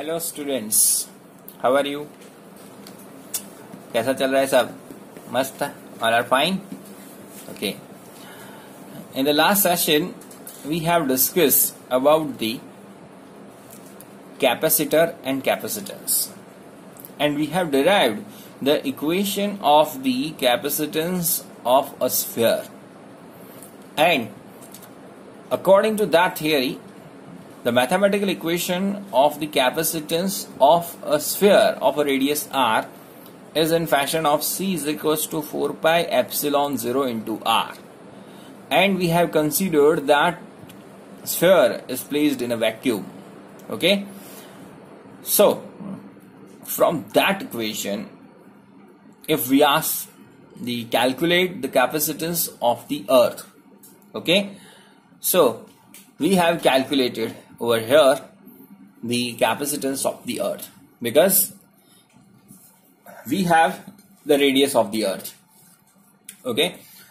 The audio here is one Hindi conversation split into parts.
Hello students, how are you? कैसा चल रहा है सब? मस्त? All are fine? Okay. In the last session we have discussed about the capacitor and capacitance, and we have derived the equation of the capacitance of a sphere, and according to that theory the mathematical equation of the capacitance of a sphere of a radius r is in fashion of C is equals to 4 pi epsilon 0 into r, and we have considered that sphere is placed in a vacuum. Okay, so from that equation, if we ask the calculate the capacitance of the earth, okay, so we have calculated over here the capacitance of the earth because we have the radius of the earth, okay,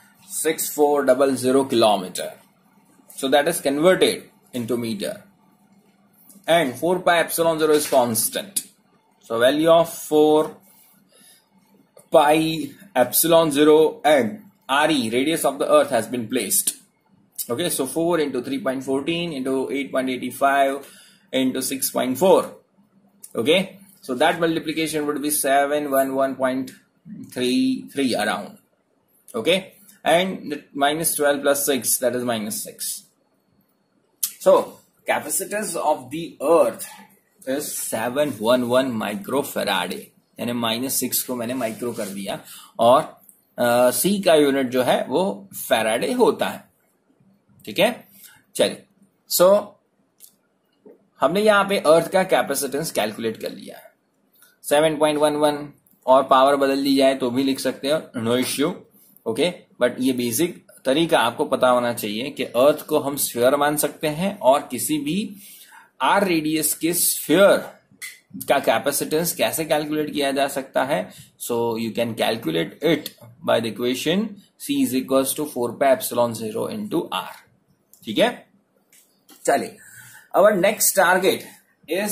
6400 kilometer, so that is converted into meter, and 4 pi epsilon 0 is constant, so value of 4 pi epsilon 0 and RE, radius of the earth, has been placed. Okay, so 4 into 3.14 into 8.85 into 6.4. Okay, so that multiplication would be 711.33 around. Okay, and minus 12 plus 6, that is minus 6. So capacitance of the earth is 711 microfarad, यानी minus 6 को मैंने माइक्रो कर दिया, और C का यूनिट जो है वो फैराडे होता है. ठीक है, चलिए. सो हमने यहां पे अर्थ का कैपेसिटेंस कैलकुलेट कर लिया है 7.11, और पावर बदल दी जाए तो भी लिख सकते हैं, नो इश्यू. ओके, बट ये बेसिक तरीका आपको पता होना चाहिए कि अर्थ को हम स्फीयर मान सकते हैं और किसी भी आर रेडियस के स्फीयर का कैपेसिटेंस कैसे कैलकुलेट किया जा सकता है. So you can calculate it by the equation C is equals to 4 pi epsilon 0 into R. ठीक है, चलिए. Our next target is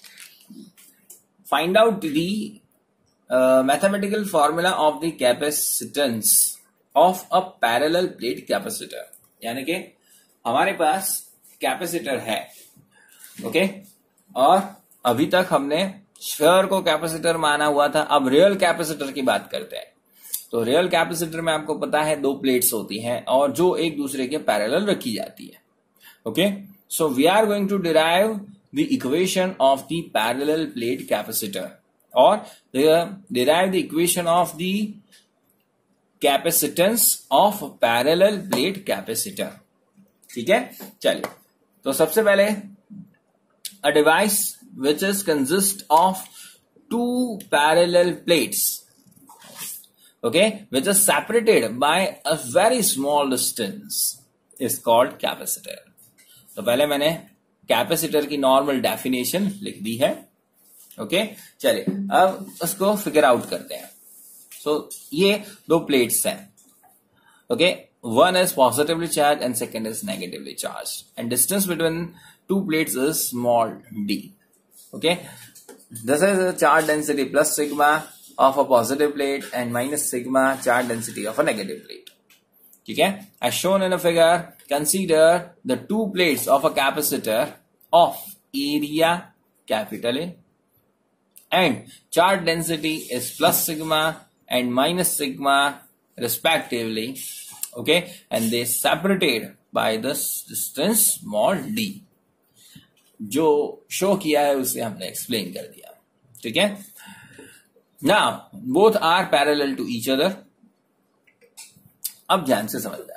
find out the mathematical formula of the capacitance of a parallel plate capacitor. यानी कि हमारे पास कैपेसिटर है, ओके, और अभी तक हमने स्फीयर को कैपेसिटर माना हुआ था. अब रियल कैपेसिटर की बात करते हैं. तो रियल कैपेसिटर में आपको पता है दो प्लेट्स होती हैं और जो एक दूसरे के पैरेलल रखी जाती है. Okay, so we are going to derive the equation of the parallel plate capacitor और derive the equation of the capacitance of parallel plate capacitor. ठीक है, चलिए. तो सबसे पहले uh device which is consist of two parallel plates, okay, which is separated by a very small distance, is called capacitor. तो पहले मैंने कैपेसिटर की नॉर्मल डेफिनेशन लिख दी है. ओके, चलिए अब उसको फिगर आउट करते हैं. सो ये दो प्लेट्स हैं. Okay, one is positively charged and second is negatively charged, and distance between two plates is small d. Okay, this is the charge density plus sigma of a positive plate and minus sigma charge density of a negative plate. ठीक है, as shown in a figure, consider the two plates of a capacitor of area capital A and charge density is plus sigma and minus sigma respectively. Okay, and they separated by this distance small d. जो शो किया है उसे हमने एक्सप्लेन कर दिया. ठीक है, now both are parallel to each other. अब ध्यान से समझना.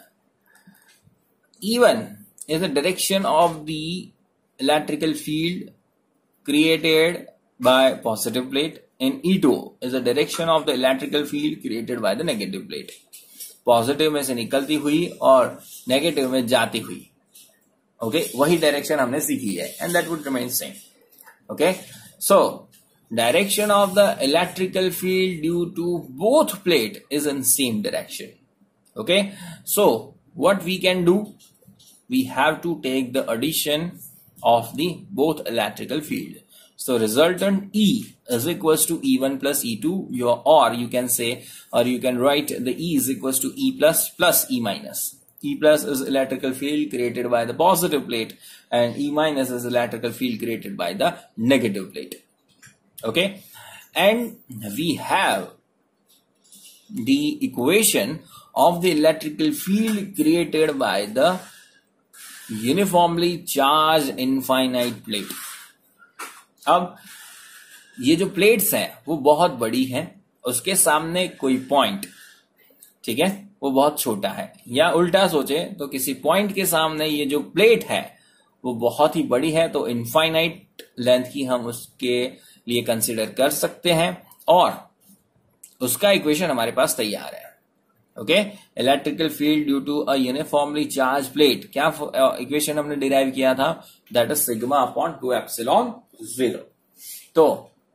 E1 is the direction of the electrical field created by positive plate and E2 is the direction of the electrical field created by the negative plate. Positive में से निकलती हुई और नेगेटिव में जाती हुई. ओके, वही डायरेक्शन हमने सीखी है, and that would remain same. Okay, so direction of the electrical field due to both plate is in same direction. Okay, so what we can do, we have to take the addition of the both electrical field. So resultant E is equals to E1 plus E2, or you can say, or you can write the E is equals to E plus E minus. E plus is electrical field created by the positive plate, and E minus is electrical field created by the negative plate. Okay, and we have the equation of the electrical field created by the uniformly charged infinite plate. अब ये जो प्लेट्स हैं वो बहुत बड़ी हैं, उसके सामने कोई पॉइंट, ठीक है, वो बहुत छोटा है, या उल्टा सोचे तो किसी पॉइंट के सामने ये जो प्लेट है वो बहुत ही बड़ी है, तो इनफाइनाइट लेंथ की हम उसके लिए कंसिडर कर सकते हैं, और उसका इक्वेशन हमारे पास तैयार है. Okay, electrical field due to a uniformly charge plate, क्या इक्वेशन हमने डिराइव किया था, that is sigma upon 2 epsilon 0. तो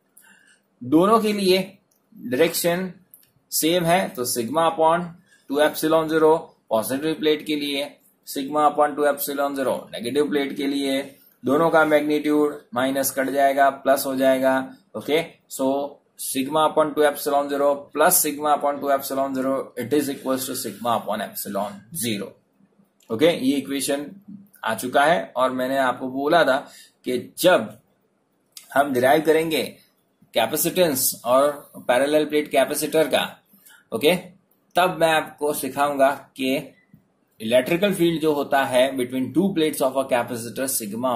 दोनों के लिए डायरेक्शन सेम है, तो sigma upon 2 epsilon 0 positive plate के लिए, sigma upon 2 epsilon 0 negative plate के लिए, दोनों का मैग्नीट्यूड माइनस कट जाएगा, प्लस हो जाएगा. Okay, so sigma upon 2 epsilon 0 plus sigma upon 2 epsilon 0 it is equal to sigma upon epsilon 0. Okay, ये इक्वेशन आ चुका है, और मैंने आपको बोला था कि जब हम डिराइव करेंगे कैपेसिटेंस और पैरेलल प्लेट कैपेसिटर का, ओके, तब मैं आपको सिखाऊंगा कि इलेक्ट्रिकल फील्ड जो होता है between two plates of a capacitor sigma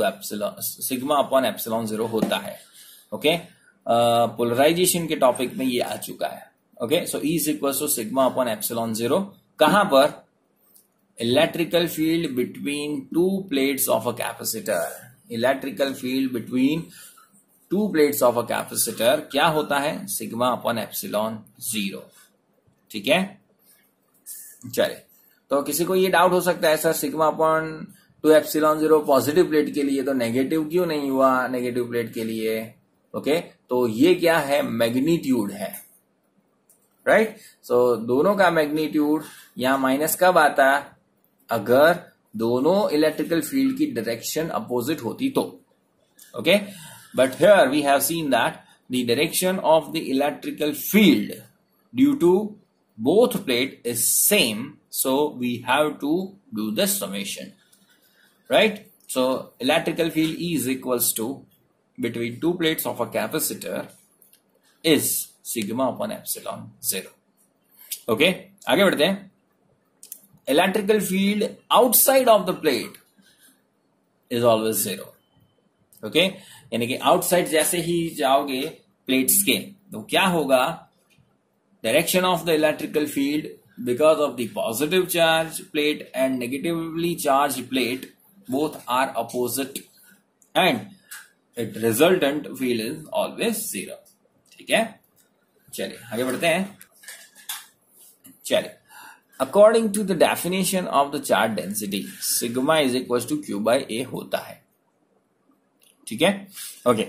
upon epsilon 0 होता है. ओके, पोलराइजेशन के टॉपिक में ये आ चुका है. Okay, so E is equal to sigma upon epsilon 0, कहां पर, electrical field between two plates of a capacitor. Electrical field between two plates of a capacitor क्या होता है, सिग्मा अपॉन एप्सिलॉन 0. ठीक है, चले, तो किसी को ये डाउट हो सकता है sir sigma upon 2 epsilon 0 positive plate के लिए तो नेगेटिव क्यों नहीं हुआ नेगेटिव प्लेट के लिए. ओके, तो ये क्या है, मैग्नीट्यूड है, राइट. सो दोनों का मैग्नीट्यूड यहां माइनस कब आता, अगर दोनों इलेक्ट्रिकल फील्ड की डायरेक्शन अपोजिट होती तो. Okay, but here we have seen that the direction of the electrical field due to both plate is same, so we have to do the summation, right. So electrical field E is equals to between two plates of a capacitor is sigma upon epsilon 0. okay, आगे बढ़ते हैं. Electrical field outside of the plate is always 0. okay, यानी कि outside जैसे ही जाओगे प्लेट्स के तो क्या होगा, direction of the electrical field because of the positive charge plate and negatively charged plate both are opposite, and its resultant field is always 0. ठीक है, चलिए आगे बढ़ते हैं. चलिए, according to the definition of the charge density sigma is equals to q by a होता है. ठीक है, okay,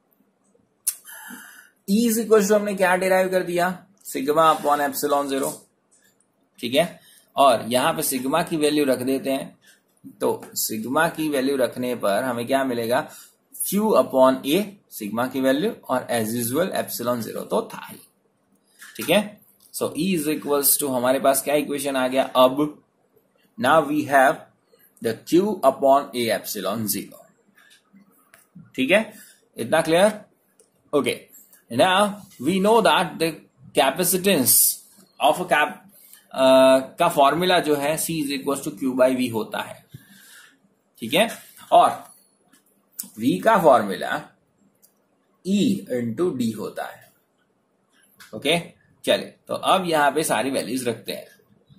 E is equals to हमने क्या डिराइव कर दिया, सिग्मा अपॉन एप्सिलॉन 0. ठीक है, और यहां पे सिग्मा की वैल्यू रख देते हैं, तो सिग्मा की वैल्यू रखने पर हमें क्या मिलेगा, Q अपॉन A सिग्मा की वैल्यू, और एज यूजुअल एप्सिलॉन 0 तो था ही. ठीक है, so E is equals to हमारे पास क्या इक्वेशन आ गया, अब now we have the Q upon A epsilon 0. ठीक है, इतना clear. Okay, now we know that the capacitance of का फॉर्मूला जो है C is equal to Q by V होता है. ठीक है, और V का फॉर्मूला E इंटू D होता है. ओके, चले, तो अब यहां पे सारी वैल्यूज रखते हैं.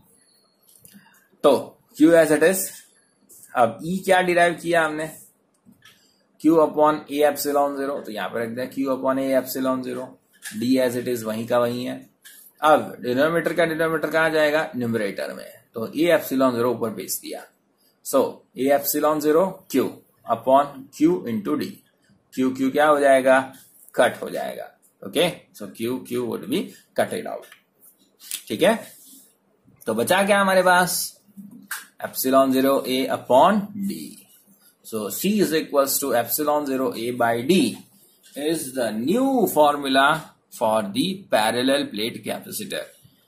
तो Q एज इट इज, अब E क्या डिराइव किया हमने, Q अपॉन A एप्सिलॉन 0, तो यहां पे रख दें Q upon A epsilon 0. D as it is वहीं का वहीं है. अब डिनोमिनेटर का डिनोमिनेटर कहां जाएगा, न्यूमरेटर में, तो A एप्सिलॉन 0 ऊपर भेज दिया. So A epsilon 0 Q upon Q into D. Q क्या हो जाएगा, कट हो जाएगा. Okay, so Q would be cutted out. ठीक है, तो बचा क्या हमारे पास, epsilon 0 A upon D. So C is equals to epsilon 0 A by D is the new formula for the parallel plate capacitor.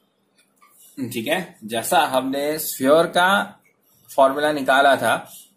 ठीक है, जैसा हमने स्फीयर का फॉर्मूला निकाला था,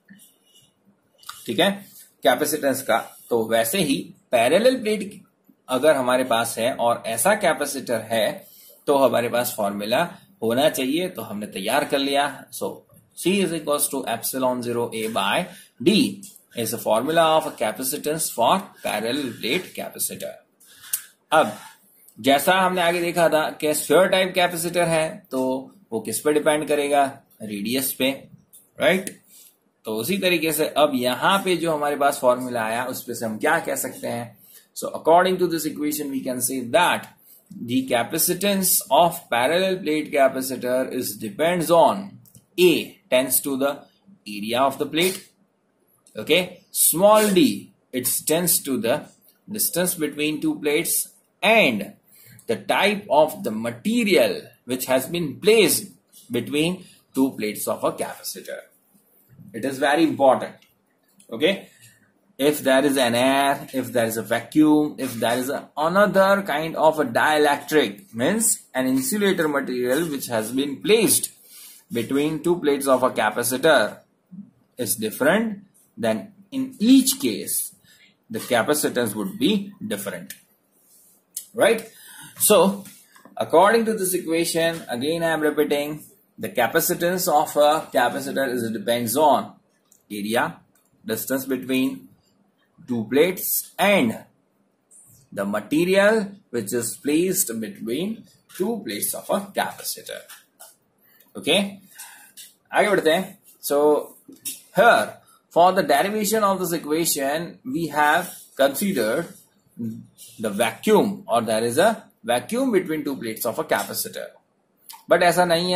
ठीक है, कैपेसिटेंस का, तो वैसे ही पैरेलल प्लेट अगर हमारे पास है और ऐसा कैपेसिटर है तो हमारे पास फॉर्मूला होना चाहिए, तो हमने तैयार कर लिया. सो C is equals to epsilon 0 A by D is a formula of a capacitance for parallel plate capacitor. अब जैसा हमने आगे देखा था कि स्फीयर टाइप कैपेसिटर है तो वो किस पे डिपेंड करेगा, रेडियस पे, राइट. तो उसी तरीके से अब यहां पे जो हमारे पास फॉर्मूला आया उस पे से हम क्या कह सकते हैं. So according to this equation we can say that the capacitance of parallel plate capacitor is depends on A tends to the area of the plate, okay, small d it tends to the distance between two plates, and the type of the material which has been placed between two plates of a capacitor. It is very important, okay. If there is an air, if there is a vacuum, if there is another kind of a dielectric, means an insulator material which has been placed between two plates of a capacitor is different, then in each case the capacitance would be different, right. So according to this equation, again I am repeating, the capacitance of a capacitor is depends on area, distance between two plates, and the material which is placed between two plates of a capacitor. Okay, आगे बढ़ते हैं. So here for the derivation of this equation we have considered the vacuum, or there is a vacuum between two plates of a capacitor. But ऐसा नहीं है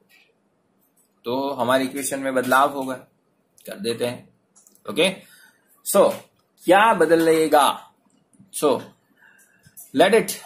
तो हमारी इक्वेशन में बदलाव होगा, कर देते हैं. ओके, सो क्या बदलेगा. So let it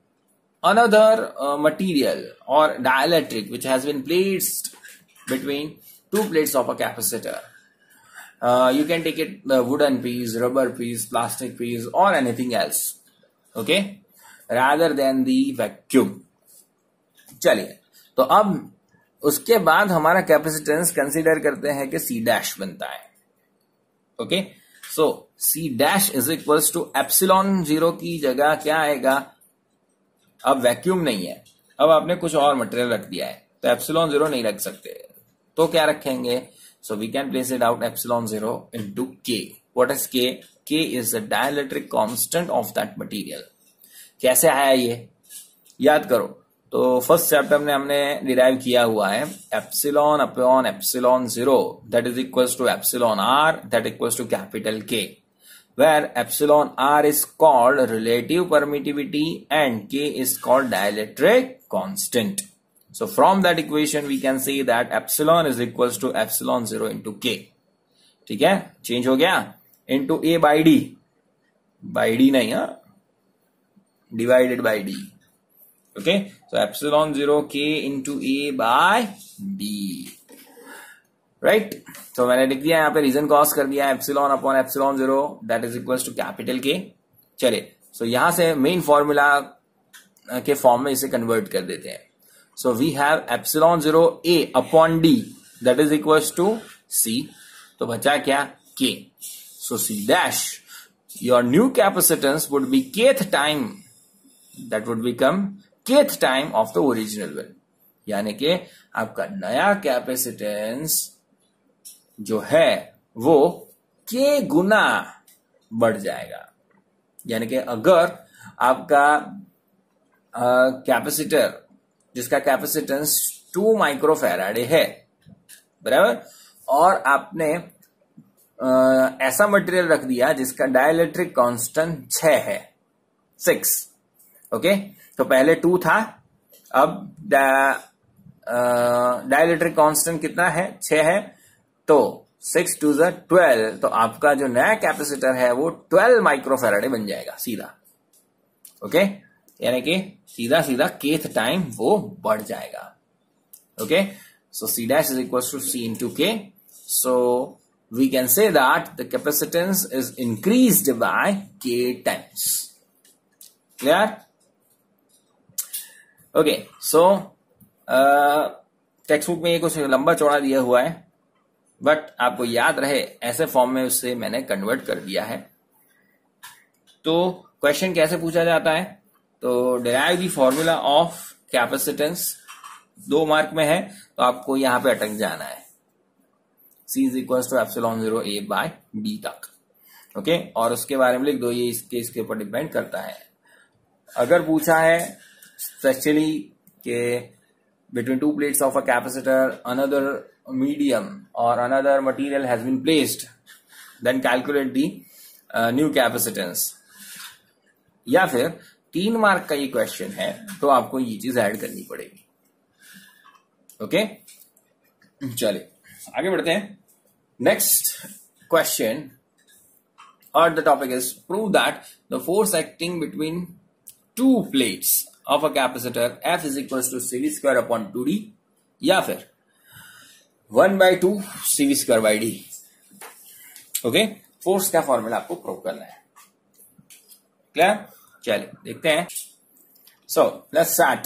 another material or dielectric which has been placed between two plates of a capacitor. You can take it the wooden piece, rubber piece, plastic piece, or anything else, okay, rather than the vacuum. चलिए, तो अब उसके बाद हमारा कैपेसिटेंस कंसीडर करते हैं कि C डैश बनता है. Okay, so C dash is equals to epsilon 0 की जगह क्या आएगा. अब वैक्यूम नहीं है, अब आपने कुछ और मटेरियल रख दिया है, तो एप्सिलॉन 0 नहीं रख सकते, तो क्या रखेंगे. So we can place it out epsilon 0 into K. What is K? K is the dielectric constant of that material. कैसे आया ये याद करो. तो फर्स्ट चैप्टर में हमने डिराइव किया हुआ है epsilon upon epsilon 0 that is equals to epsilon R that equals to capital K, where epsilon R is called relative permittivity and K is called dielectric constant. So from that equation we can say that epsilon is equals to epsilon 0 into K. ठीक है, चेंज हो गया, into A by D. by D नहीं, हाँ, divided by D. Okay, so epsilon 0 K into A by D. Right, तो मैंने लिख दिया यहाँ पे, रीजन कॉस कर दिया epsilon upon epsilon 0 that is equals to capital K. चलिए, सो यहां से मेन फॉर्मूला के फॉर्म में इसे कन्वर्ट कर देते हैं. So we have epsilon 0 A upon D that is equals to C. तो बचा क्या, K. So C dash, your new capacitance would be kth time, that would become kth time of the original one. यानी कि आपका नया कैपेसिटेंस जो है वो K गुना बढ़ जाएगा. यानी कि अगर आपका कैपेसिटर जिसका कैपेसिटेंस 2 माइक्रोफैराडे है, बराबर, और आपने ऐसा मटेरियल रख दिया जिसका डाइलेक्ट्रिक कांस्टेंट 6 है, 6. ओके, तो पहले 2 था, अब डाइलेक्ट्रिक कांस्टेंट कितना है, 6 है, तो 6 to the 12, तो आपका जो नया कैपेसिटर है वो 12 माइक्रोफैराडे बन जाएगा सीधा. ओके, यानी कि सीधा सीधा kth टाइम वो बढ़ जाएगा. Okay, so C dash is equal to C into K. So we can say that the capacitance is increased by k times. Clear? Okay, so text book में ये कुछ लंबा चौड़ा दिया हुआ है, बट आपको याद रहे ऐसे फॉर्म में उससे मैंने कन्वर्ट कर दिया है. तो क्वेश्चन कैसे पूछा जाता है? तो derive the formula of capacitance 2 mark में है, तो आपको यहां पे अटक जाना है. C is equal to epsilon 0 A by B तक. ओके, और उसके बारे में लिख दो, ये इसके ऊपर डिपेंड करता है. अगर पूछा है स्पेशली के between 2 plates of a capacitor another medium और another material has been placed, then calculate the new capacitance, या फिर 3 मार्क का ये क्वेश्चन है तो आपको ये चीज ऐड करनी पड़ेगी. ओके, चलिए आगे बढ़ते हैं. नेक्स्ट क्वेश्चन और the topic is prove that the force acting between 2 plates of a capacitor F is equal to CV square upon 2D, या फिर 1/2 CV square by D. Okay, force का फॉर्मूला आपको प्रूव करना है. क्लियर? चलिए देखते हैं. So let's start.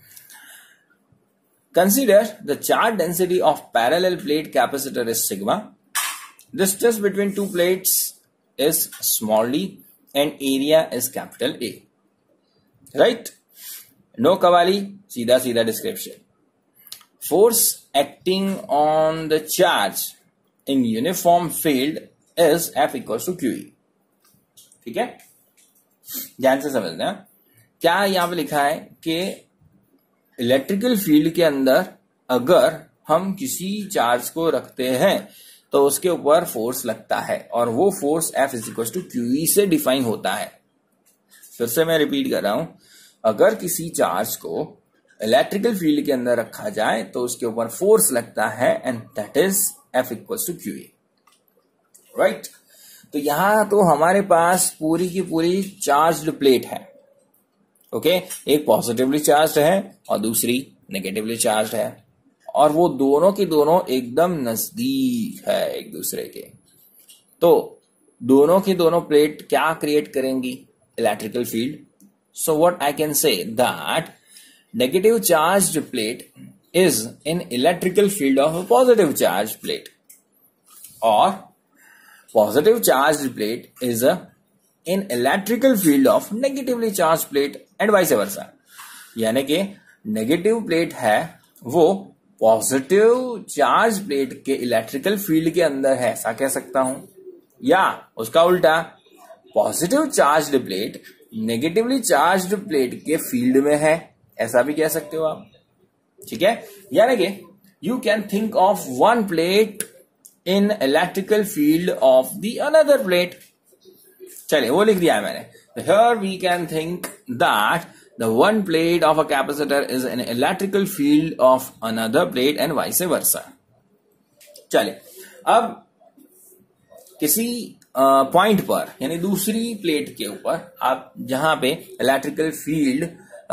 Consider the charge density of parallel plate capacitor is sigma. Distance between 2 plates is small d and area is capital A. Right? No kawali, सीधा सीधा description. Force acting on the charge in uniform field is F equals to QE. ठीक है, ध्यान से समझना. क्या यहां पे लिखा है कि इलेक्ट्रिकल फील्ड के अंदर अगर हम किसी चार्ज को रखते हैं तो उसके ऊपर फोर्स लगता है, और वो force F is equal to QE से डिफाइन होता है. फिर से मैं रिपीट कर रहा हूं, अगर किसी चार्ज को इलेक्ट्रिकल फील्ड के अंदर रखा जाए तो उसके ऊपर फोर्स लगता है, and that is F equal to QE. Right? तो यहां तो हमारे पास पूरी की पूरी चार्ज्ड प्लेट है. ओके, एक पॉजिटिवली चार्ज है और दूसरी नेगेटिवली चार्ज है, और वो दोनों की दोनों एकदम नजदीक है एक दूसरे के. तो दोनों की दोनों प्लेट क्या क्रिएट करेंगी? Electrical field. So what I can say that negative charged plate is in electrical field of a positive charge plate, और positive charged plate is in electrical field of negatively charged plate and vice versa. यानी कि नेगेटिव प्लेट है वो पॉजिटिव चार्ज प्लेट के इलेक्ट्रिकल फील्ड के अंदर है, ऐसा कह सकता हूं. या उसका उल्टा, positive charged plate negatively charged plate के फील्ड में है, ऐसा भी कह सकते हो आप. ठीक है, यानी कि you can think of one plate in electrical field of the another plate. चलिए वो लिख दिया है मैंने. Here we can think that the one plate of a capacitor is an electrical field of another plate and vice versa. चलिए, अब किसी पॉइंट पर यानी दूसरी प्लेट के ऊपर आप जहां पे इलेक्ट्रिकल फील्ड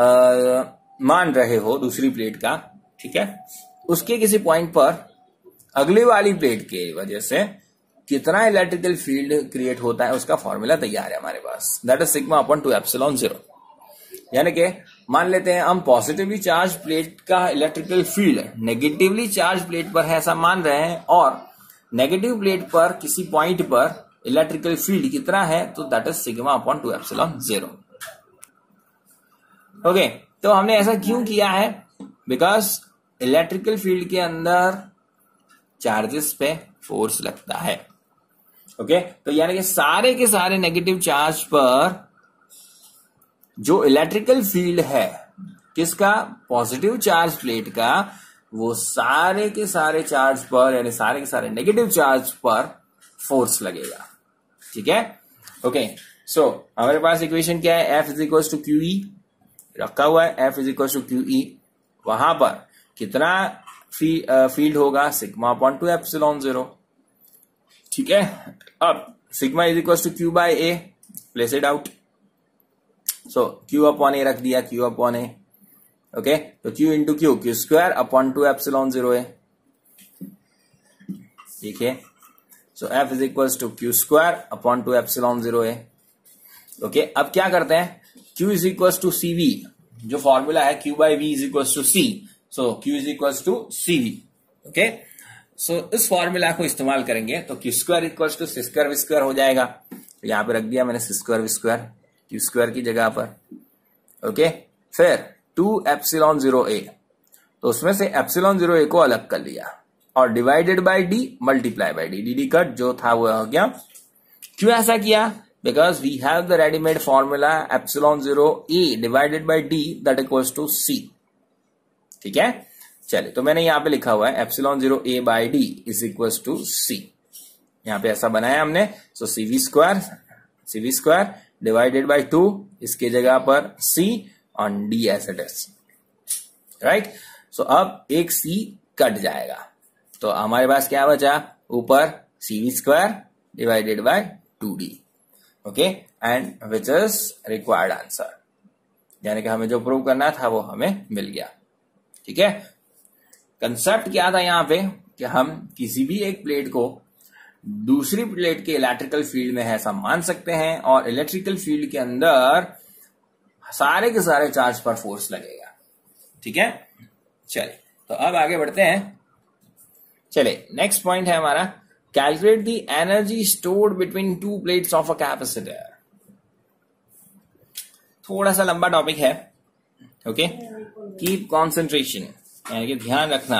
मान रहे हो दूसरी प्लेट का, ठीक है, उसके किसी पॉइंट पर अगली वाली प्लेट के वजह से कितना इलेक्ट्रिकल फील्ड क्रिएट होता है उसका फॉर्मूला तैयार है हमारे पास. That is sigma upon 2 epsilon 0. यानी कि मान लेते हैं हम पॉजिटिवली चार्ज प्लेट का electrical field negatively charge plate पर है ऐसा मान रहे हैं, और नेगेटिव प्लेट पर किसी पॉइंट पर इलेक्ट्रिकल फील्ड कितना है, तो that is sigma upon 2 epsilon 0. Okay, तो हमने ऐसा क्यों किया है? बिकॉज इलेक्ट्रिकल फील्ड के अंदर चार्जेस पे फोर्स लगता है. ओके, तो यानी कि सारे के सारे नेगेटिव चार्ज पर जो इलेक्ट्रिकल फील्ड है किसका? पॉजिटिव चार्ज प्लेट का, वो सारे के सारे चार्ज पर यानी सारे के सारे नेगेटिव चार्ज पर फोर्स लगेगा. ठीक है, ओके. सो हमारे पास इक्वेशन क्या है? F is equal to QE रखा हुआ है. F is equal to QE, वहां पर कितना फील्ड होगा? Sigma upon 2 epsilon 0. ठीक है, अब sigma is equal to Q by A, place it out. So Q upon A रख दिया, Q अपॉन A. ओके, तो Q into Q square upon 2 epsilon 0 है. ठीक है, so F is equal to Q square upon to epsilon 0a। Okay, अब क्या करते हैं, Q is equal to CV, जो फॉर्मूला है Q by V is equal to C, so Q is equal to CV। Okay, so इस फॉर्मूला को इस्तेमाल करेंगे तो Q square equal to C square V square हो जाएगा। तो यहां पे रख दिया मैंने C square V square Q square की जगह पर। ओके, फिर 2 एप्सिलॉन 0a, तो उसमें से एप्सिलॉन 0a को अलग कर लिया और divided by D multiply by D, D cut जो था वो हो गया। क्यों ऐसा किया? Because we have the readymade formula epsilon 0a divided by D that equals to c। ठीक है, चलिए, तो मैंने यहां पे लिखा हुआ है epsilon 0a by D is equals to c। यहां पे ऐसा बनाया हमने, so C V square divided by 2, इसके जगह पर c on d as it is, right. सो अब एक c कट जाएगा, तो हमारे पास क्या बचा, ऊपर C V square divided by 2d। Okay, and which is required answer, यानी कि हमें जो प्रूव करना था वो हमें मिल गया। ठीक है, कंसेप्ट क्या था यहां पे कि हम किसी भी एक प्लेट को दूसरी प्लेट के इलेक्ट्रिकल फील्ड में ऐसा मान सकते हैं और इलेक्ट्रिकल फील्ड के अंदर सारे के सारे चार्ज पर फोर्स लगेगा। ठीक है, चलिए, तो अब आगे बढ़ते हैं। चलिए, नेक्स्ट पॉइंट है हमारा, calculate the energy stored between two plates of a capacitor. थोड़ा सा लंबा टॉपिक है। ओके, कीप कॉन्सेंट्रेशन, यानी कि ध्यान रखना।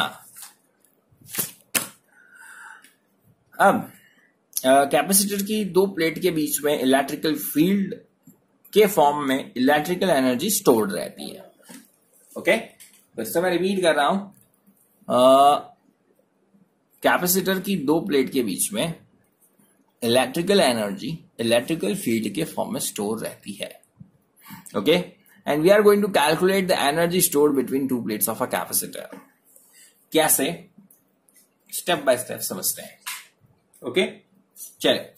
अब कैपेसिटर की दो प्लेट के बीच में इलेक्ट्रिकल फील्ड के फॉर्म में इलेक्ट्रिकल एनर्जी स्टोर्ड रहती है। ओके, तो इससे मैं रिपीट कर रहा हूं, कैपेसिटर की दो प्लेट के बीच में इलेक्ट्रिकल एनर्जी इलेक्ट्रिकल फील्ड के फॉर्म में स्टोर रहती है। Okay, and we are going to calculate the energy stored between two plates of a capacitor. कैसे, स्टेप बाय स्टेप समझते हैं। ओके, चलिए,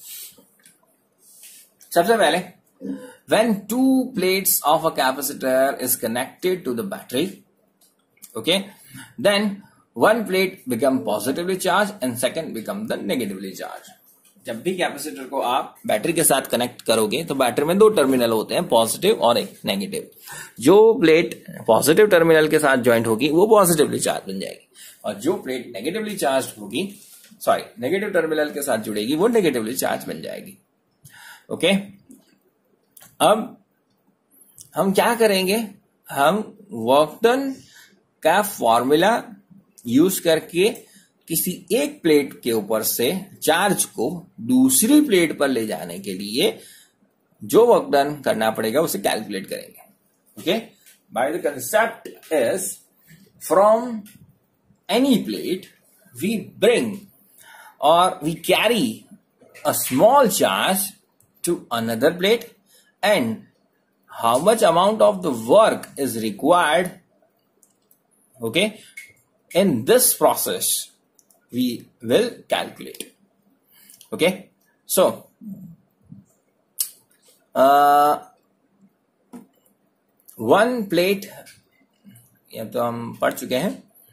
सबसे पहले, when two plates of a capacitor is connected to the battery, okay, then one plate become positively charged and second become the negatively charged। जब भी कैपेसिटर को आप बैटरी के साथ कनेक्ट करोगे तो बैटरी में दो टर्मिनल होते हैं, पॉजिटिव और एक नेगेटिव। जो प्लेट पॉजिटिव टर्मिनल के साथ ज्वाइंट होगी वो पॉजिटिवली चार्ज बन जाएगी, और जो प्लेट नेगेटिवली चार्ज होगी, नेगेटिव टर्मिनल के साथ जुड़ेगी, वो नेगेटिवली चार्ज बन जाएगी। ओके, अब हम क्या करेंगे, हम वर्क डन का फॉर्मूला यूज करके किसी एक प्लेट के ऊपर से चार्ज को दूसरी प्लेट पर ले जाने के लिए जो वर्क डन करना पड़ेगा उसे कैलकुलेट करेंगे। Okay, by the concept is, from any plate we bring और we carry a small charge to another plate and how much amount of the work is required, okay, in this process we will calculate। okay, so one plate, ये तो हम पढ़ चुके हैं।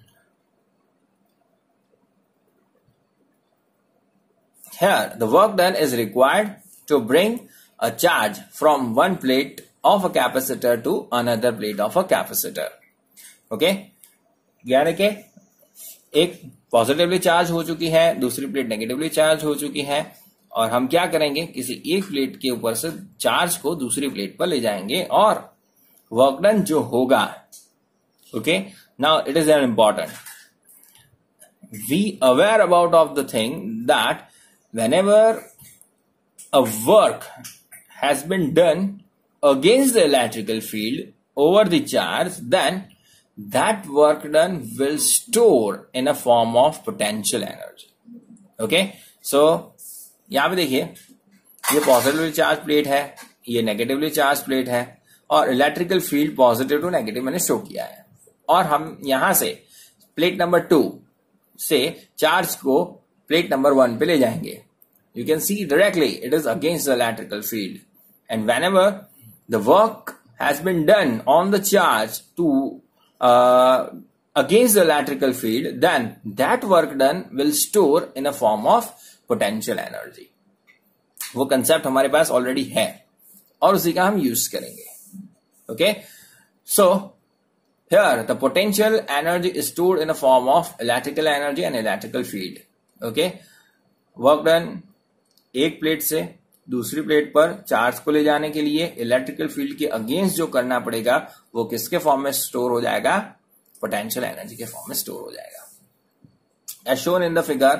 Here the work done is required to bring a charge from one plate of a capacitor to another plate of a capacitor। okay, यानी कि एक पॉजिटिवली चार्ज हो चुकी है, दूसरी प्लेट नेगेटिवली चार्ज हो चुकी है, और हम क्या करेंगे, किसी एक प्लेट के ऊपर से चार्ज को दूसरी प्लेट पर ले जाएंगे और वर्क डन जो होगा, okay, now it is an important, we aware about of the thing that whenever a work has been done against the electrical field over the charge, then that work done will store in a form of potential energy. Okay, so यहां पे देखिए ये पॉजिटिवली चार्ज प्लेट है, ये नेगेटिवली चार्ज प्लेट है, और electrical field positive to negative मैंने शो किया है, और हम यहां से प्लेट नंबर 2 से चार्ज को प्लेट नंबर 1 पे ले जाएंगे. You can see directly it is against the electrical field, and whenever the work has been done on the charge to against the electrical field, then that work done will store in a form of potential energy. वो कंसेप्ट हमारे पास ऑलरेडी है और उसी का हम यूज करेंगे। Okay, so here the potential energy is stored in a form of electrical energy and electrical field. Okay, work done एक प्लेट से दूसरी प्लेट पर चार्ज को ले जाने के लिए इलेक्ट्रिकल फील्ड के अगेंस्ट जो करना पड़ेगा वो किसके फॉर्म में स्टोर हो जाएगा? पोटेंशियल एनर्जी के फॉर्म में स्टोर हो जाएगा। As shown in the figure,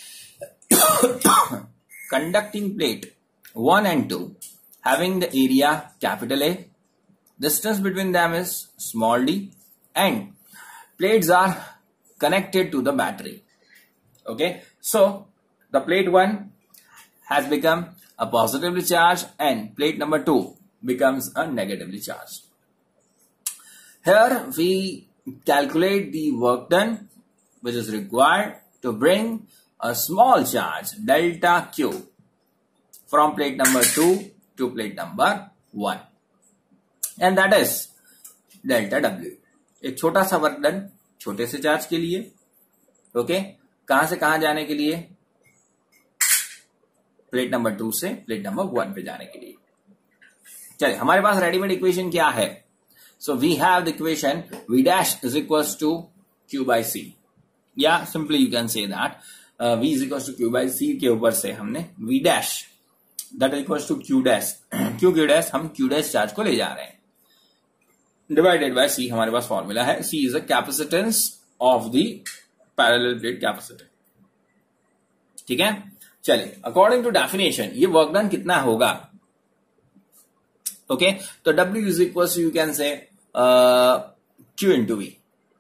conducting plate 1 and 2 having the area capital A, distance between them is small d, and plates are connected to the battery. Okay, so the plate 1 has become a positively charged and plate number 2 becomes a negatively charged. Here we calculate the work done which is required to bring a small charge delta Q from plate number 2 to plate number 1, and that is delta W. एक छोटा सा वर्क डन छोटे से चार्ज के लिए। ओके, कहां से कहां जाने के लिए? प्लेट नंबर 2 से प्लेट नंबर 1 पे जाने के लिए। चलिए, हमारे पास रेडीमेड इक्वेशन क्या है? So we have the equation V dash is equals to Q by C, या simply you can say that V is equals to Q by C के ऊपर से हमने V dash that is equals to Q dash, Q dash हम Q dash चार्ज को ले जा रहे हैं, डिवाइडेड बाय C हमारे पास फॉर्मूला है। C is a capacitance of the parallel plate capacitor। ठीक है, चलिए, अकॉर्डिंग टू डेफिनेशन ये वर्क डन कितना होगा? ओके, तो W is equals to you can say Q into V।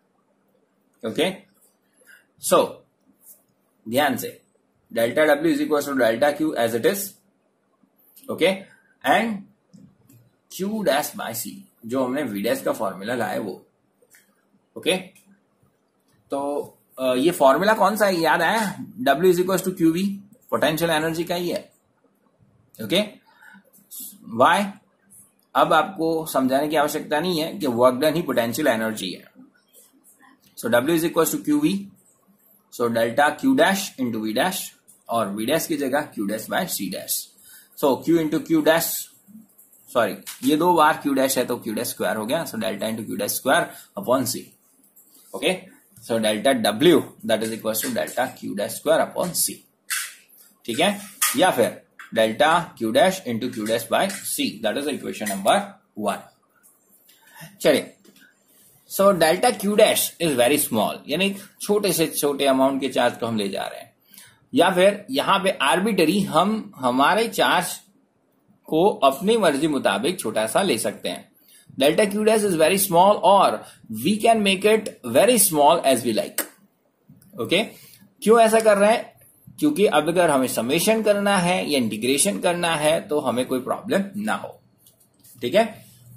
Okay, so ध्यान से delta W is equal to delta Q as it is. Okay, and Q dash by C जो हमने V डैश का फॉर्मूला लाया वो। ओके, तो ये फॉर्मूला कौन सा है याद आया? W is equal to QV, potential energy का ही है। Okay, why? अब आपको समझाने की आवश्यकता नहीं है कि वर्क डन ही पोटेंशियल एनर्जी है। So W is equal to QV, so delta Q dash into V dash, और V डैश की जगह Q dash by C dash. So Q into Q dash, sorry ये 2 बार Q डैश है तो Q डैश स्क्वायर हो गया, so delta into Q dash square upon C। Okay, so delta W that is equal to delta Q dash square upon C। ठीक है, या फिर delta Q dash into Q dash by C, that is equation number 1। चलिए, so delta Q dash is very small, यानी छोटे से छोटे अमाउंट के चार्ज को हम ले जा रहे हैं, या फिर यहां पे आर्बिटरी हम हमारे चार्ज को अपनी मर्जी मुताबिक छोटा सा ले सकते हैं। Delta Q dash is very small और we can make it very small as we like. Okay, क्यों ऐसा कर रहे हैं? क्योंकि अब अगर हमें समेशन करना है या इंटीग्रेशन करना है तो हमें कोई प्रॉब्लम ना हो। ठीक है,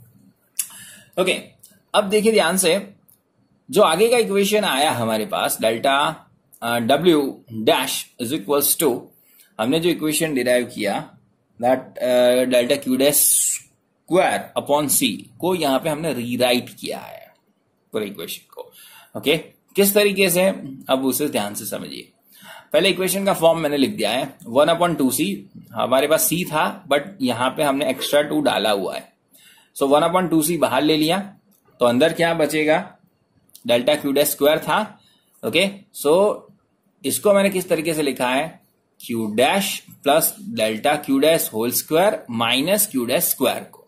ओके, अब देखिए ध्यान से, जो आगे का इक्वेशन आया हमारे पास delta W dash is equals to, हमने जो इक्वेशन डिराइव किया that delta Q dash square upon C को यहां पे हमने रीराइट किया है पूरे इक्वेशन को। ओके, किस तरीके से? अब उसे ध्यान से समझिए। पहले इक्वेशन का फॉर्म मैंने लिख दिया है 1/2C, हमारे पास C था बट यहां पे हमने एक्स्ट्रा 2 डाला हुआ है। सो 1/2C बाहर ले लिया तो अंदर क्या बचेगा? डेल्टा Q डैश स्क्वायर था। ओके, सो इसको मैंने किस तरीके से लिखा है? Q dash plus delta Q dash whole square minus Q dash square को।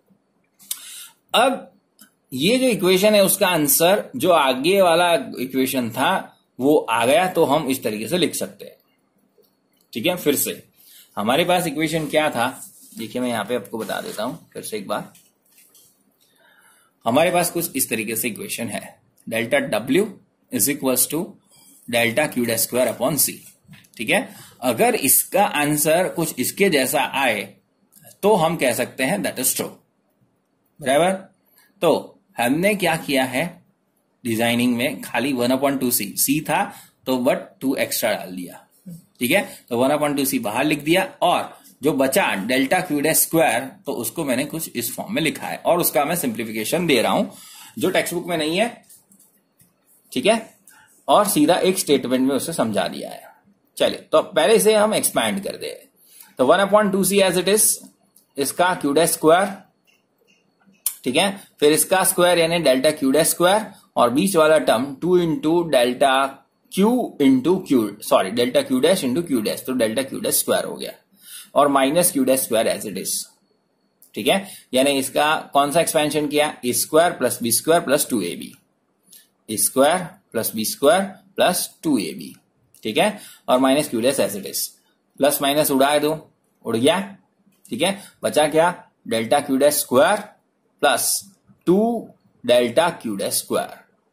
अब ये जो इक्वेशन है उसका आंसर जो आगे वाला इक्वेशन था वो आ गया, तो हम इस तरीके से लिख सकते हैं। ठीक है, फिर से हमारे पास इक्वेशन क्या था? देखिए मैं यहां पे आपको बता देता हूं फिर से एक बार। हमारे पास कुछ इस तरीके से इक्वेशन है, delta W is equals to delta Q dash square upon C। ठीक है, अगर इसका आंसर कुछ इसके जैसा आए तो हम कह सकते हैं दैट इज ट्रू। बराबर, तो हमने क्या किया है डिजाइनिंग में? खाली 1/2C था तो बट 2 एक्स्ट्रा डाल दिया। ठीक है, तो 1/2C बाहर लिख दिया और जो बचा डेल्टा Q डैश स्क्वायर, तो उसको मैंने कुछ इस फॉर्म में लिखा है और उसका मैं सिंप्लीफिकेशन दे रहा हूं जो टेक्स्ट बुक में नहीं है। ठीक है, और सीधा एक स्टेटमेंट में उसे समझा दिया है। चलिए तो पहले इसे हम एक्सपैंड कर दे। तो 1/2c एज इट इज, इसका क्यू डैश स्क्वायर, ठीक है, फिर इसका स्क्वायर यानी डेल्टा क्यू डैश स्क्वायर, और बीच वाला term 2 into delta Q into Q, sorry delta Q dash into Q dash, तो डेल्टा क्यू डैश स्क्वायर हो गया, और minus Q dash square as it is, ठीक है। यानी इसका कौन सा एक्सपेंशन किया, a square plus b square plus 2ab, a square plus b square plus 2ab, ठीक है, और minus Q dash as it is, plus minus उड़ा दो, उड़ गया, ठीक है, बचा क्या, delta Q dash square plus 2 delta Q dash square,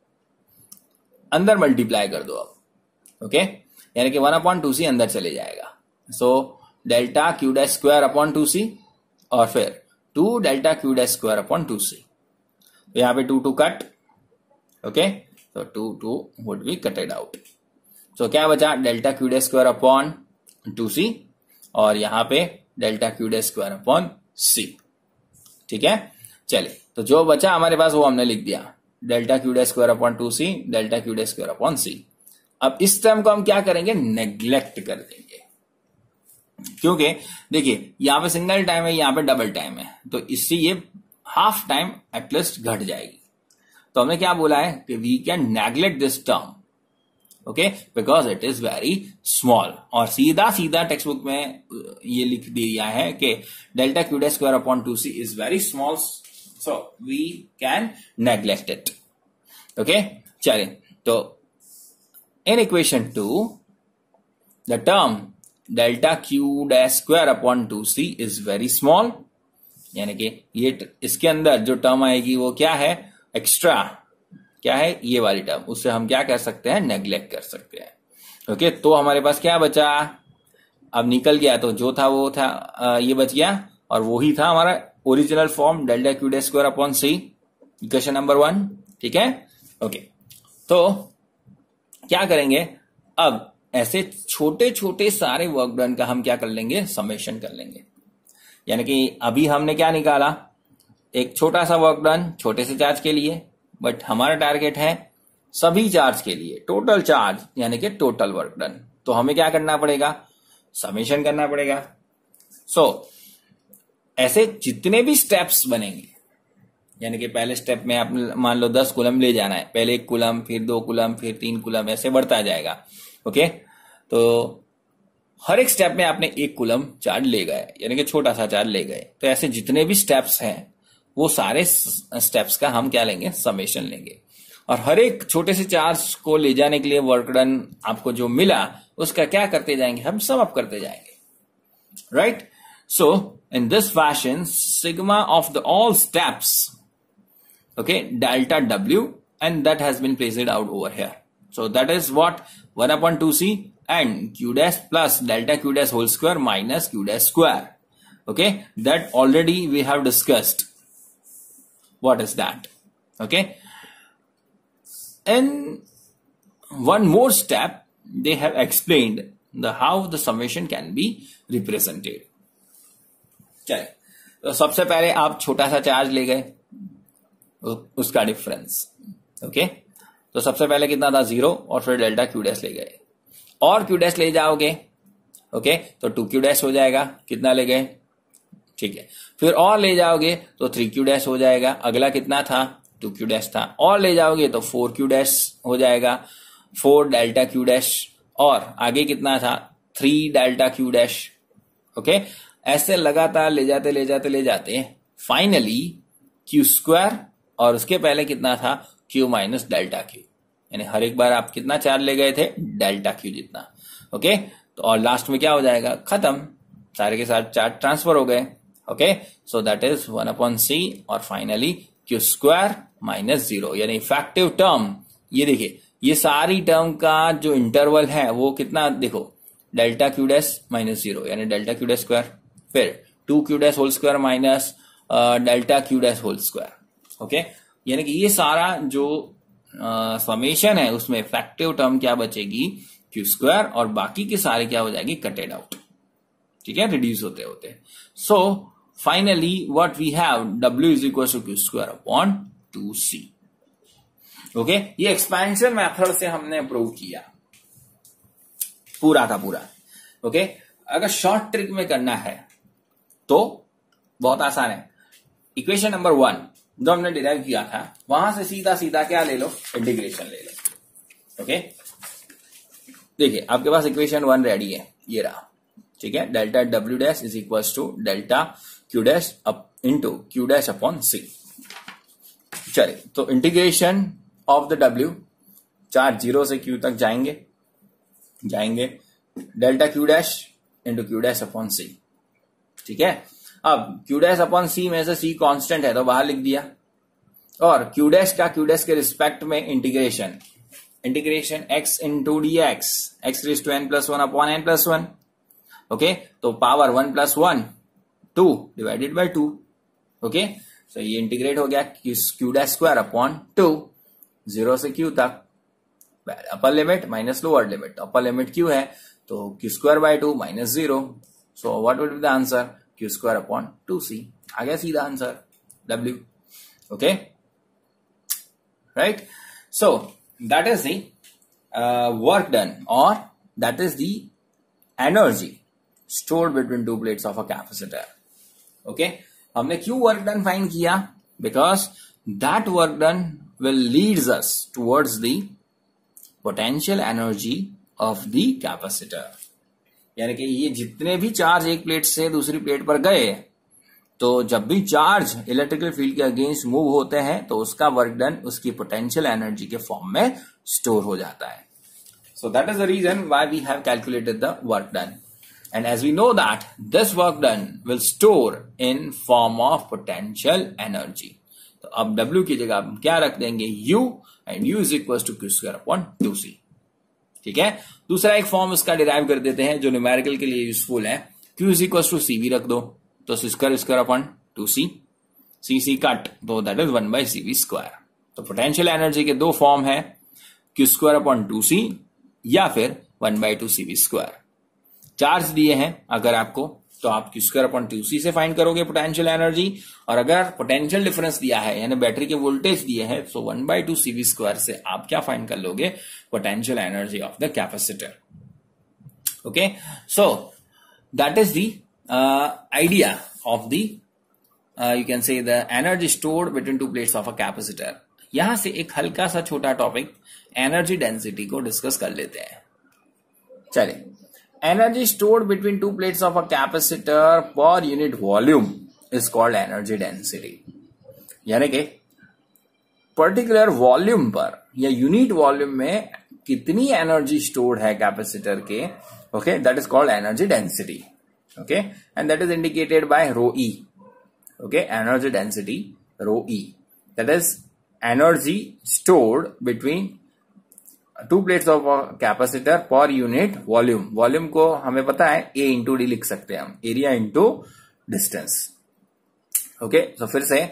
अंदर मल्टीप्लाई कर दो अब, ओके, यानी कि 1/2c अंदर चले जाएगा, so delta Q dash square upon 2c, और फिर 2 delta Q dash square upon 2c, तो यहां पे 2 कट, ओके, तो 2 would be cutted out, so क्या बचा, delta Q dash square upon 2c, और यहां पे delta Q dash square upon c, ठीक है। चलिए तो जो बचा हमारे पास वो हमने लिख दिया, delta Q dash square upon 2c, delta Q dash square upon c। अब इस टर्म को हम क्या करेंगे, नेग्लेक्ट कर देंगे, क्योंकि देखिए यहां पे सिंगल टाइम है, यहां पे डबल टाइम है, तो इससे ये हाफ टाइम एटलीस्ट घट जाएगी। तो हमने क्या बोला है कि we can neglect this term, okay, because it is very small, और सीधा सीधा टेक्स्ट बुक में ये लिख दिया है कि delta Q dash square upon 2c is very small, so we can neglect it, okay. चलिए तो in equation 2 the term delta Q dash square upon 2c is very small, यानी कि ये इसके अंदर जो टर्म आएगी वो क्या है, एक्स्ट्रा क्या है, ये वाली टर्म, उससे हम क्या कर सकते हैं, नेग्लेक्ट कर सकते हैं, ओके। तो हमारे पास क्या बचा, अब निकल गया, तो जो था वो था, ये बच गया, और वो ही था हमारा original form, delta Q dash square upon c, equation number 1, ठीक है, ओके। तो क्या करेंगे, अब ऐसे छोटे छोटे सारे वर्क डन का हम क्या कर लेंगे, समेशन कर लेंगे, यानी कि अभी हमने क्या निकाला, एक छोटा सा वर्क डन छोटे से चार्ज के लिए, बट हमारा टारगेट है सभी चार्ज के लिए टोटल चार्ज, यानी कि टोटल वर्क डन, तो हमें क्या करना पड़ेगा, समेशन करना पड़ेगा। सो ऐसे जितने भी स्टेप्स बनेंगे, यानी कि पहले स्टेप में आप मान लो 10 कूलम ले जाना है, पहले 1 कूलम, फिर 2 कूलम, फिर 3 कूलम, ऐसे बढ़ता जाएगा, ओके। तो हर एक स्टेप में आपने 1 कूलम चार्ज ले गए, यानी कि छोटा सा चार्ज ले गए, तो ऐसे जितने भी स्टेप्स हैं वो सारे स्टेप्स का हम क्या लेंगे, समेशन लेंगे, और हर एक छोटे से चार्ज को ले जाने के लिए वर्क डन आपको जो मिला उसका क्या करते जाएंगे, हम सम अप करते जाएंगे, right. So in this fashion sigma of the all steps, okay, delta w, and that has been placed out over here, so that is what 1/2c and q dash plus delta q dash whole square minus q dash square, okay, that already we have discussed what is that, okay. In one more step they have explained how the summation can be represented। चलिए तो सबसे पहले आप छोटा सा चार्ज ले गए, उसका डिफरेंस, ओके, तो सबसे पहले कितना था 0, और फिर डेल्टा क्यू डैश ले गए, और क्यू डैश ले जाओगे, ओके, तो 2 क्यू डैश हो जाएगा, कितना ले गए, ठीक है, फिर और ले जाओगे तो 3 क्यू डैश हो जाएगा, अगला कितना था 2 क्यू डैश था, और ले जाओगे तो 4 क्यू डैश हो जाएगा, 4 डेल्टा क्यू डैश, और आगे कितना था 3 डेल्टा क्यू डैश, ओके। ऐसे लगातार ले जाते फाइनली क्यू स्क्वायर, और उसके पहले कितना था क्यू माइनस डेल्टा क्यू, यानी हर एक बार आप कितना चार्ज ले गए थे, डेल्टा क्यू जितना, ओके। तो और लास्ट में क्या हो जाएगा, खत्म, सारे के साथ चार्ज ट्रांसफर हो गए, okay. So that is 1/c, और फाइनली क्यू स्क्वायर माइनस 0, यानी इफेक्टिव टर्म, ये देखिए ये सारी टर्म का जो इंटरवल है वो कितना, देखो डेल्टा क्यू डैश माइनस 0, यानी डेल्टा क्यू डैश स्क्वायर, फिर 2 Q dash whole square minus delta Q dash whole square, okay, यानी कि ये सारा जो समेशन है उसमें इफेक्टिव टर्म क्या बचेगी, क्यू स्क्वायर, और बाकी के सारे क्या हो जाएगी, कटेड आउट, ठीक है, रिड्यूस होते होते। So finally what we have, w is equal to Q square upon 2c, okay. ये एक्सपेंशन मेथड से हमने प्रूव किया, पूरा का पूरा। ओके, अगर शॉर्ट ट्रिक में करना है तो बहुत आसान है। इक्वेशन नंबर 1 जो हमने डिराइव किया था वहां से सीधा सीधा क्या ले लो, इंटीग्रेशन ले लो। ओके, देखिए आपके पास इक्वेशन 1 रेडी है, ये रहा, ठीक है। Delta W dash is equal to delta Q dash up into Q dash upon C. चलिए, तो integration of the W, charge 0 से क्यू तक जाएंगे delta Q dash into Q dash upon C, ठीक है। अब क्यू डैश अपॉन सी में से सी कांस्टेंट है तो बाहर लिख दिया, और क्यू डैश का क्यू डैश के रिस्पेक्ट में integration x into D X raise to n plus 1 upon n plus 1। Okay, तो power 1 plus 1 2 divided by 2। Okay, तो ये इंटीग्रेट हो गया क्यू डैश स्क्वायर अपॉन 2 0 से क्यू तक, upper limit minus lower limit, upper limit Q है तो Q square by 2 minus 0। So what would be the answer, Q square upon 2c। आ गया सीधा answer w। Okay, right. So that is the work done, और that is the energy stored between two plates of a capacitor. Okay, हमने क्यों वर्क डन फाइंड किया, because that work done will leads us towards the potential energy of the capacitor। यानी कि ये जितने भी चार्ज एक प्लेट से दूसरी प्लेट पर गए, तो जब भी चार्ज इलेक्ट्रिकल फील्ड के अगेंस्ट मूव होते हैं तो उसका वर्क डन उसकी पोटेंशियल एनर्जी के फॉर्म में स्टोर हो जाता है। So that is the reason why we have calculated the work done, and as we know that this work done will store in form of potential energy। तो अब W की जगह हम क्या रख देंगे, U, and U is equals to Q square upon 2C। ठीक है, दूसरा एक फॉर्म इसका डिराइव कर देते हैं जो न्यूमेरिकल के लिए यूजफुल है। Q is equals to CV रख दो, तो square upon 2C, C cut, तो that is 1 by CV square. तो पोटेंशियल एनर्जी के दो फॉर्म है, Q स्क्वायर अपॉन 2C या फिर 1 by 2 CV स्क्वायर। चार्ज दिए हैं अगर आपको, तो आप क्यू स्क्वायर अपॉन 2C से फाइंड करोगे पोटेंशियल एनर्जी, और अगर पोटेंशियल डिफरेंस दिया है यानी बैटरी के वोल्टेज दिए हैं, सो 1 by 2 CV स्क्वायर से आप क्या फाइंड कर लोगे, potential energy of the capacitor. Okay, so that is the idea of the you can say the energy stored between two plates of a capacitor. यहां से एक हल्का सा छोटा टॉपिक एनर्जी डेंसिटी को डिस्कस कर लेते हैं। चलिए, energy stored between two plates of a capacitor per unit volume is called energy density। यानी कि पर्टिकुलर वॉल्यूम पर या यूनिट वॉल्यूम में कितनी एनर्जी स्टोर्ड है कैपेसिटर के, okay, that is called energy density. Okay, and that is indicated by rho E. Okay, energy density rho E, that is energy stored between two plates of capacitor per unit volume. Volume को हमें पता है ए इंटू डी लिख सकते हैं हम, एरिया इंटू डिस्टेंस। ओके, तो फिर से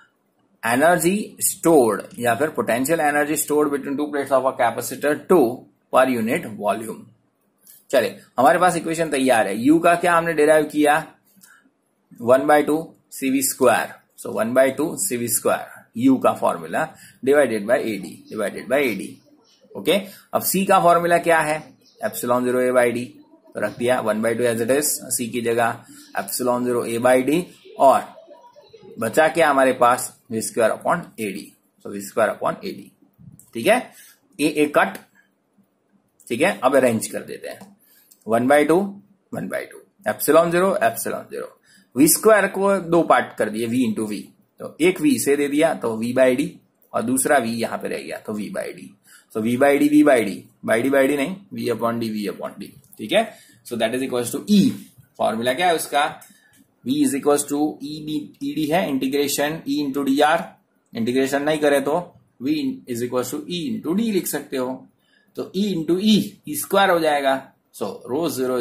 एनर्जी स्टोर्ड या फिर potential energy stored between two plates of a capacitor 2 per unit volume. चलिए, हमारे पास इक्वेशन तैयार है। यू का क्या हमने डिराइव किया, 1 by 2 CV square. So 1 by 2 CV square U का formula divided by AD. Okay, अब C का फॉर्मूला क्या है, एप्सिलॉन 0 A by D, तो रख दिया 1 by 2 as it is, C की जगह एप्सिलॉन 0 A by D, और बचा क्या हमारे पास, V square upon AD। So V square upon AD, ठीक है, ए कट, ठीक है। अब अरेंज कर देते हैं, 1 by 2 एप्सिलॉन 0 V स्क्वायर को दो पार्ट कर दिए, V इंटू V, तो एक V इसे दे दिया तो V by D, और दूसरा V यहां पे रह गया तो V by D। So V by D नहीं, V upon D, ठीक है। So that is equals to E। Formula क्या है उसका, V is equals to ED है, integration E into DR, integration नहीं करे तो V is equals to E into D लिख सकते हो, तो E इंटू E स्क्वायर हो जाएगा। So rho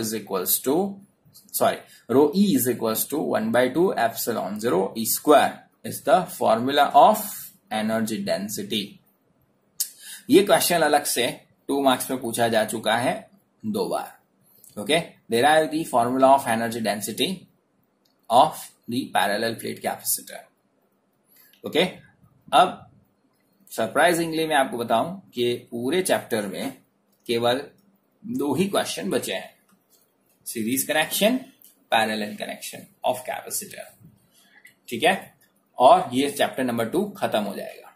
E is equals to 1 by 2 epsilon 0 E square is the formula of energy density। ये क्वेश्चन अलग से 2 मार्क्स में पूछा जा चुका है 2 बार। Okay, derive the formula of energy density of the parallel plate capacitor. Okay, अब सरप्राइजिंगली मैं आपको बताऊं कि पूरे चैप्टर में केवल दो ही क्वेश्चन बचे हैं, series connection, parallel connection of capacitor, ठीक है। और ये चैप्टर नंबर 2 खत्म हो जाएगा।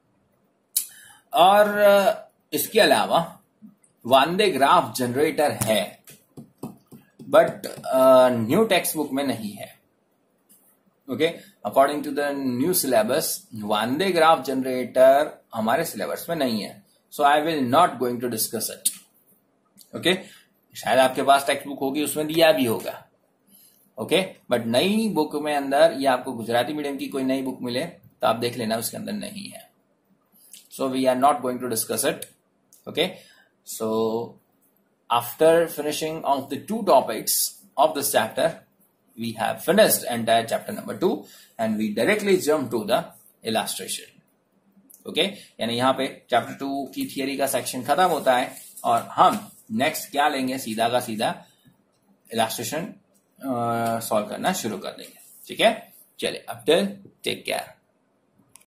और इसके अलावा वन डे ग्राफ जनरेटर है, बट न्यू टेक्स्ट बुक में नहीं है। Okay, according to the new syllabus one day graph generator हमारे सिलेबस में नहीं है, so I will not going to discuss it. Okay, शायद आपके पास टेक्स्ट बुक होगी, उसमें दिया भी होगा। ओके, बट नई बुक में अंदर, या आपको गुजराती मीडियम की कोई नई बुक मिले तो आप देख लेना, उसके अंदर नहीं है। So we are not going to discuss it. Okay, so after finishing off the 2 topics of this chapter, we have finished entire chapter number 2 and we directly jump to the illustration. Okay, यानी यहाँ पे चैप्टर 2 की थियरी का सेक्शन खत्म होता है और हम नेक्स्ट क्या लेंगे, सीधा का सीधा इलास्ट्रेशन सॉल्व करना शुरू कर देंगे। ठीक है, चलिए, अब टिल टेक केयर।